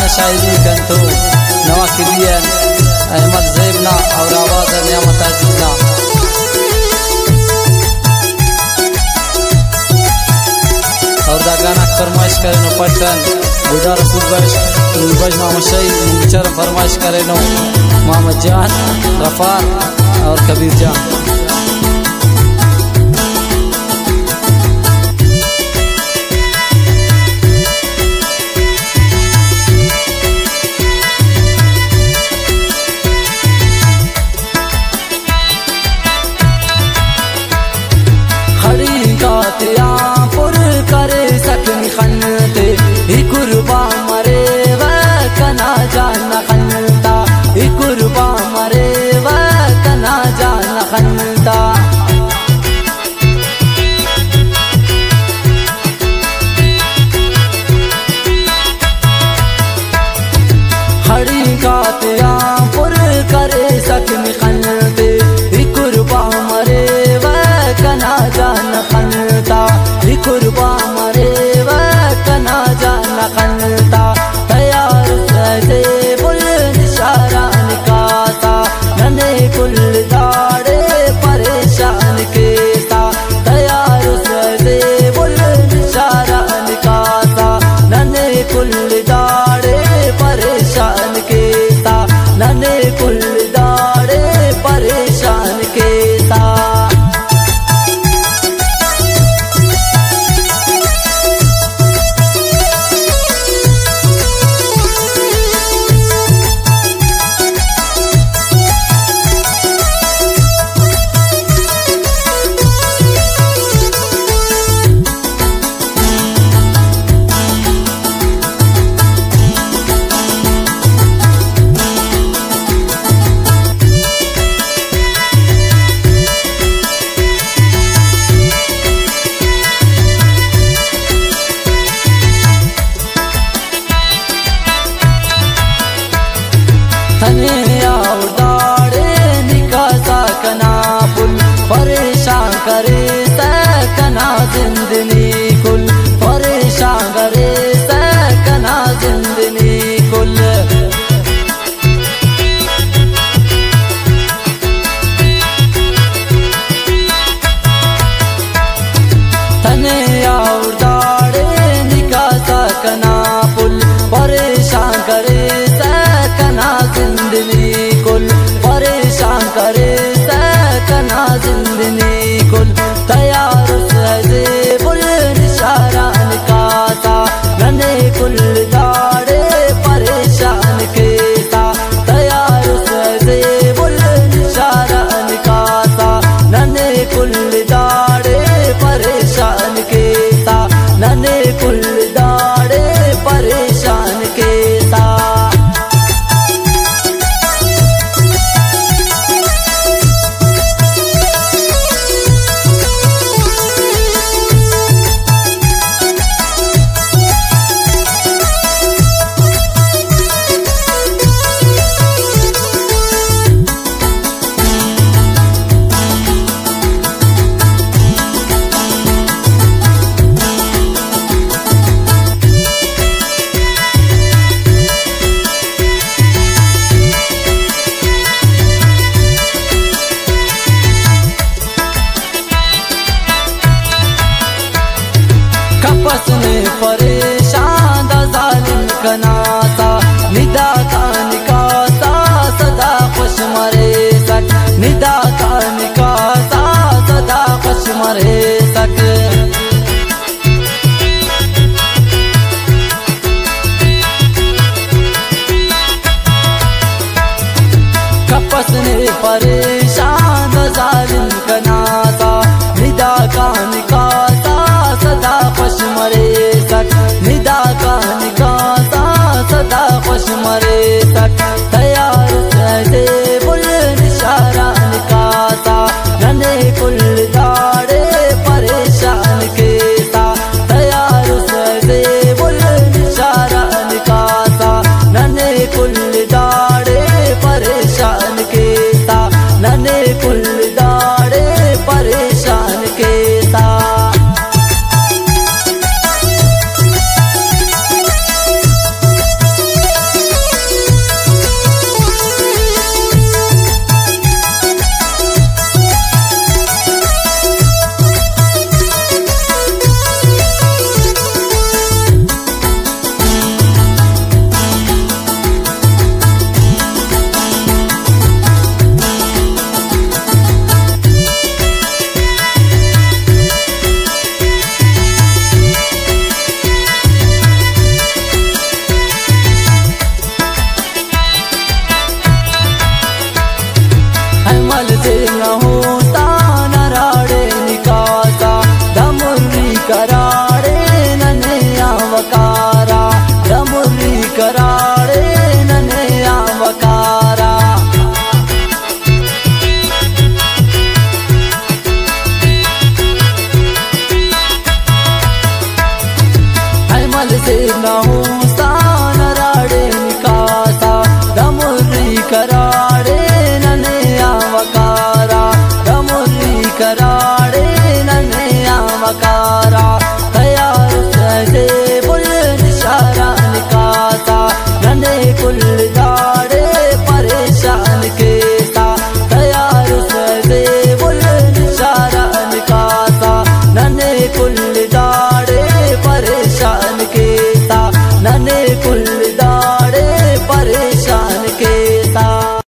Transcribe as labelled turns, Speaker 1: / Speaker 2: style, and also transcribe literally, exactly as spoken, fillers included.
Speaker 1: शायरी कंतो नवा किलियन अहमद ज़ैबना और आवाज़ नियामत अजीज़ना और दा गाना फरमाइश करे नो पटन बुढ़ा रसूल बश बश मोहम्मद शहीद मुचर फरमाइश करे नो मोहम्मद जान गफार और कबीर जान।
Speaker 2: कुर्बा मरे व कना जान खनता कुर्बा मरे व कना जान खनता हरी गातिया पुर करे सकन खनते कुर्बा मरे व कना जान खनता कुर्बा मरे व कना जान खनता तैयार से बुल निशारा निकाता नने कुल दाड़े परेशान केता तैयार से बुल निशारा निकाता नने कुल दाड़े परेशान केता नने कुल दाड़े परेशान केता। तने आओ दाड़े निकासा कना पुल परेशान करे सकना जिंदनी कुल परेशान करे सकना जिंदनी कुल तने आओ दाड़े निकासा कना पुल परेशान करे जिंदनी कुल परेशान करे सकना जिंदनी कुल तैयार से बुल निशारा निकाता नने कुल दाड़े परेशान केता तैयार से बुल निशारा निकाता नने कुल दाड़े परेशान केता नने कुल दाड़े परेशान केता। कपसने परेशान दा जालिम कनाता निदा का निकाता सदा खुश मरे सक निदा का निकाता सदा खुश मरे सक।